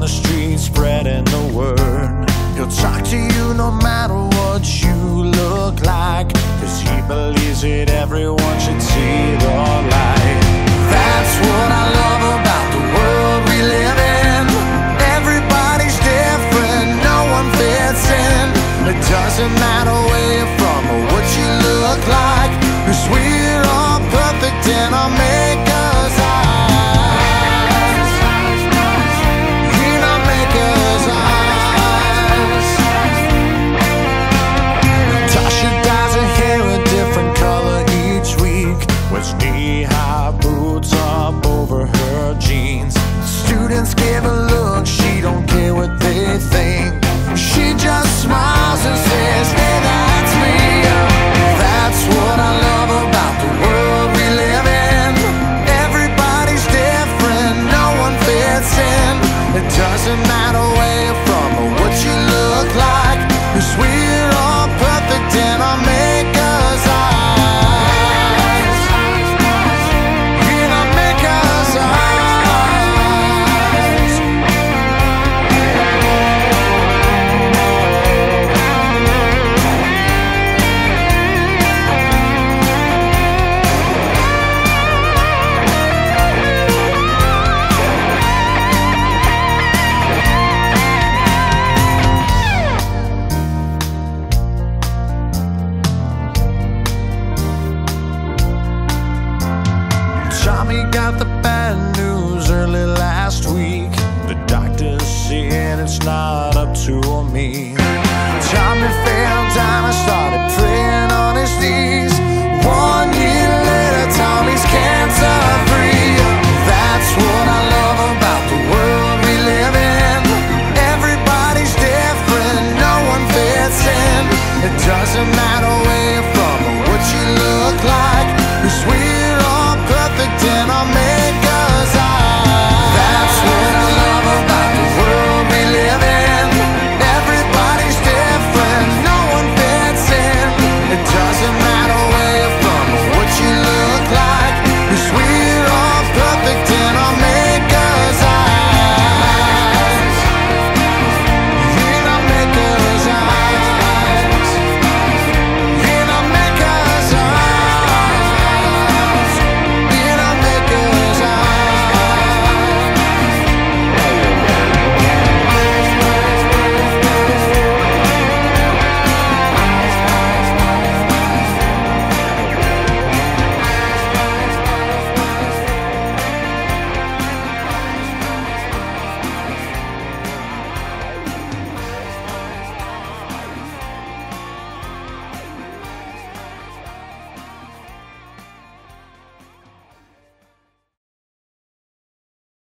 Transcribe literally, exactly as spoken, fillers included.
the street spreading the word. He'll talk to you no matter what you look like, 'cause he believes that everyone should see the light. That's what I love about the world we live in. Everybody's different, no one fits in. It doesn't matter where you're from or what you look like, 'cause we're all perfect in our maker's eyes. In our maker's eyes. Tasha dyes her hair a different color each week, wears knee-high boots up over her jeans. Students give a look, she don't care what they think. She just smiles and says, hey, that's me. That's what I love about the world we live in. Everybody's different, no one fits in. It doesn't matter where you're from or what you look like, 'cause we're all perfect in our maker's eyes. In our maker's eyes. Tommy got the bad news early last week. The doctor's saying it's not up to me.